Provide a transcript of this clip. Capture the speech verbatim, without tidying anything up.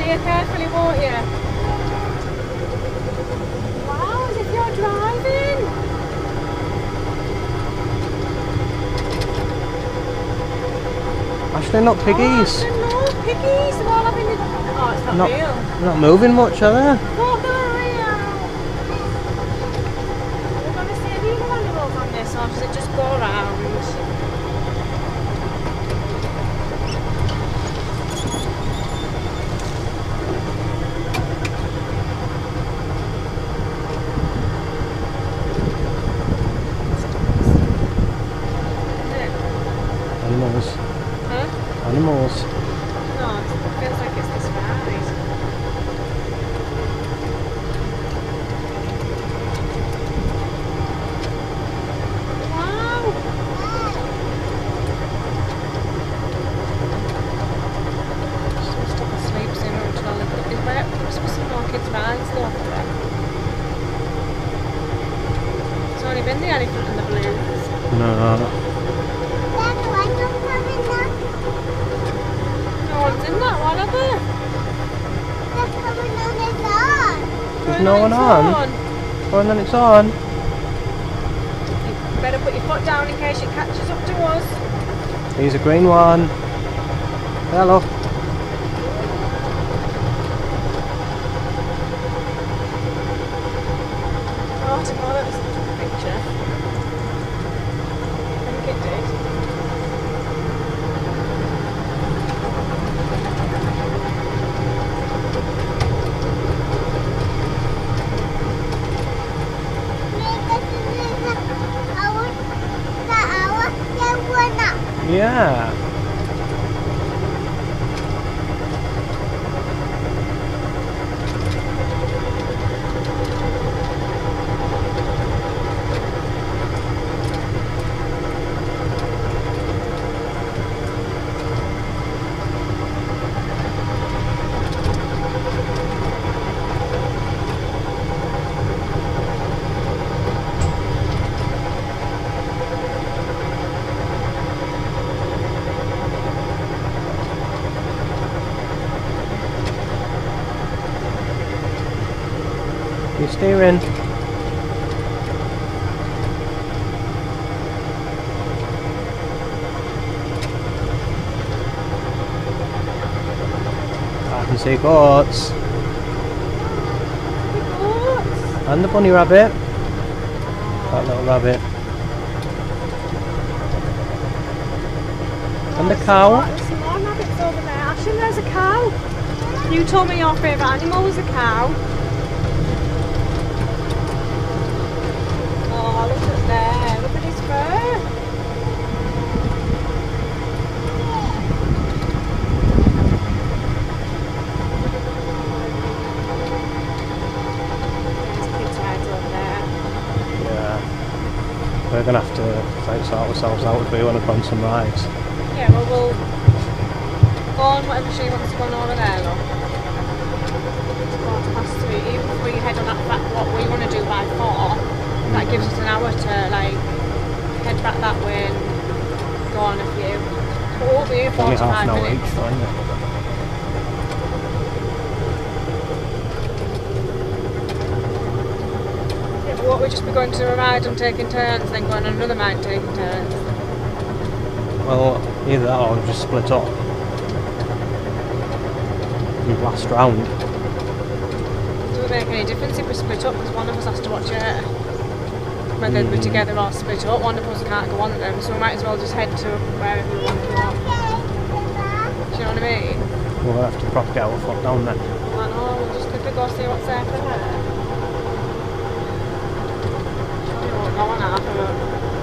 steer carefully, won't you? Wow, as if you're driving. Actually, not piggies. Oh, no, piggies. They're all having the... Oh, it's not, Not, real. they're not moving much, are they? Oh, they're real. We're going to see any other animals on this, or does it just go around? Animals. Huh? Animals. No, it feels like it's this wide. Wow! Still stuck asleep soon until I look at it. Where there must be some more kids' rides though for it. It's only been the elephant and the balloons. No. No one's in that one, are there? There's no one on? Oh, and then it's on. You better put your foot down in case it catches up to us. Here's a green one. Hello. Oh, to God, that was such a picture. I think it did. Yeah. You're steering. I can see goats. Goats. And the bunny rabbit. That little rabbit. And the cow. There's some more rabbits over there. Actually, there's a cow. You told me your favourite animal was a cow. Oh, look at there. Look at his fur. We're going to have to like, sort ourselves out if we want to go on some rides. Yeah, well, we'll go on whatever she wants to go on over there, look. It's quarter past three. Even if we head on that back, what we want to do by four, that gives us an hour to, like, head back that way and go on a few. But we'll be here for Only half forty-five an hour minutes. each, isn't it? What, we'd just be going to a ride and taking turns, then going on another ride and taking turns? Well, either that or just split up. And last round. Does it make any difference if we split up? Because one of us has to watch it. Whether mm. we're together or split up, one of us can't go on them, so we might as well just head to wherever we want to go. Do you know what I mean? We'll have to prop get our foot down then. I know, we'll just quickly go see what's there for her. Go on half of it.